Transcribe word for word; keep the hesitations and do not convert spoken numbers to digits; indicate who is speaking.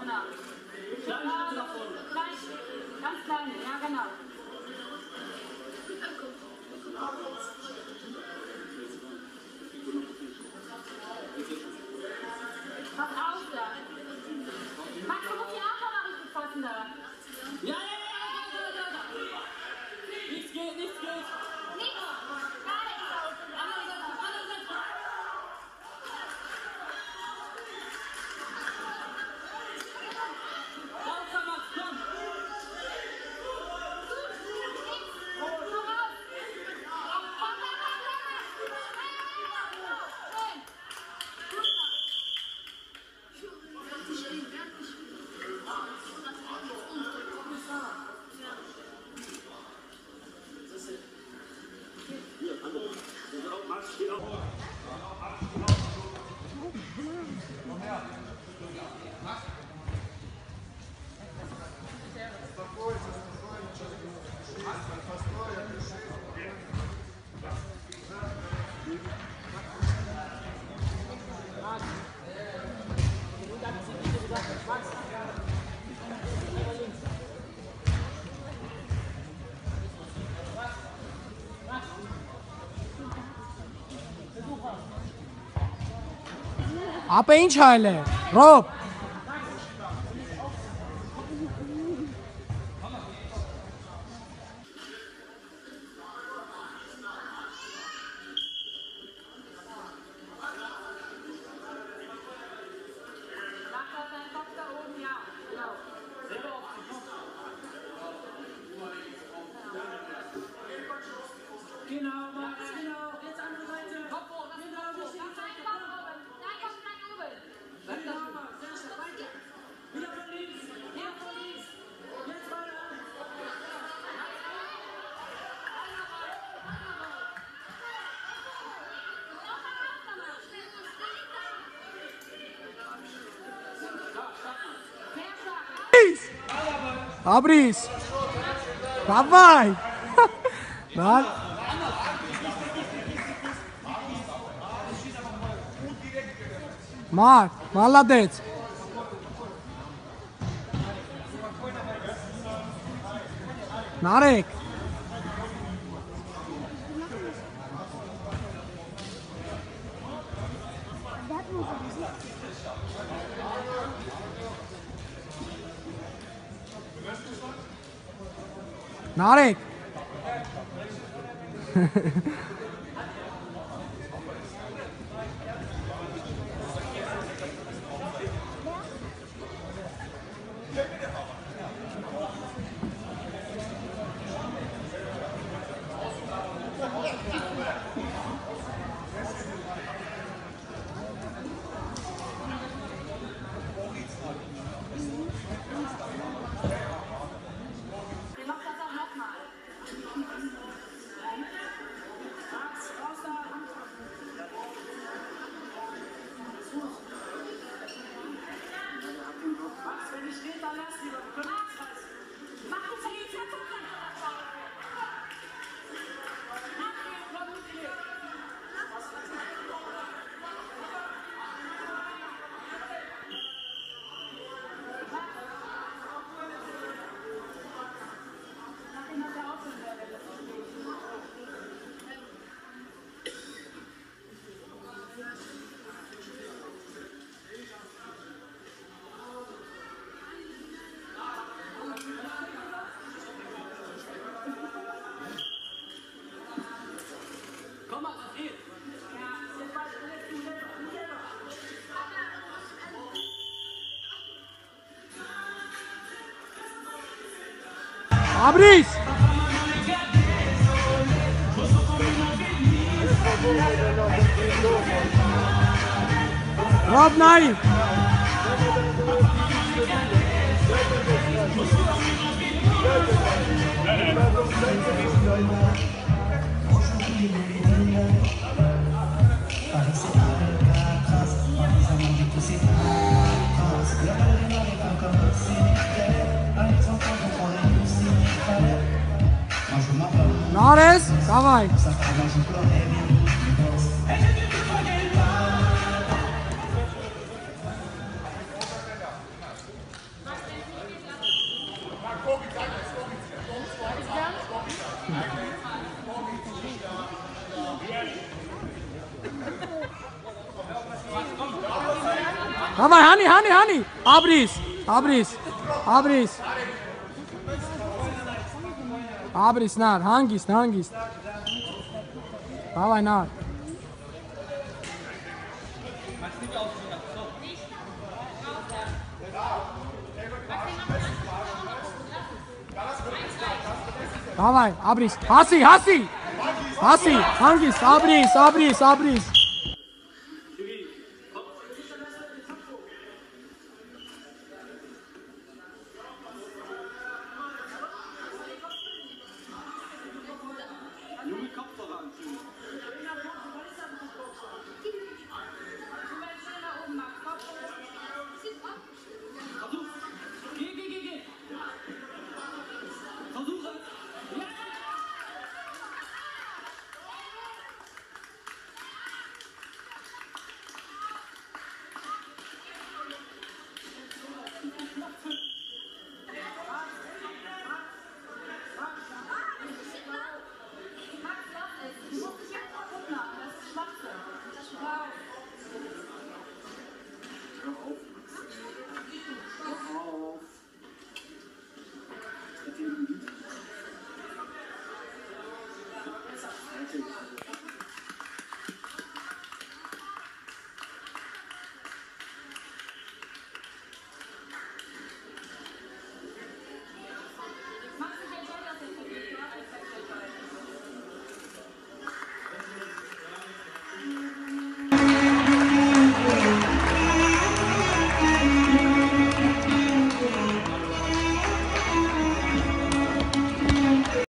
Speaker 1: Genau. Kleine davon. Klein, ganz kleine, ja genau. Pass auf da. Max, du musst die Arme mal richtig fassen da. Ja, ja, ja, ja, ja, ja. Nichts geht, nichts geht. Nichts. Gar nichts. Andere Seite, andere Seite. Raus, Max, komm. Komm raus. Komm, komm, komm,
Speaker 2: आप ही छाले रोप
Speaker 1: Genau, Max, genau. Jetzt andere Seite. Kopf hoch, das ist Kopf hoch. Ganz rein, Kopf oben. Nein, Kopf rein, oben. Genau, Max, sehr stark. Weiter. Wieder von links. Wieder von links. Jetzt weiter.
Speaker 2: Abris Davai Nein Mark молодец Narek Narek Abris Rob Naim Nares, давай. Давай, Hani, Hani, Hani. Abriss, Abriss, Abriss. Abriss, nar, hangist, hangist. Давай, nar. Давай, Abriss. Hasi, Hasi. Hasi, hangist, Abriss, Abriss, Abriss.
Speaker 1: Wow.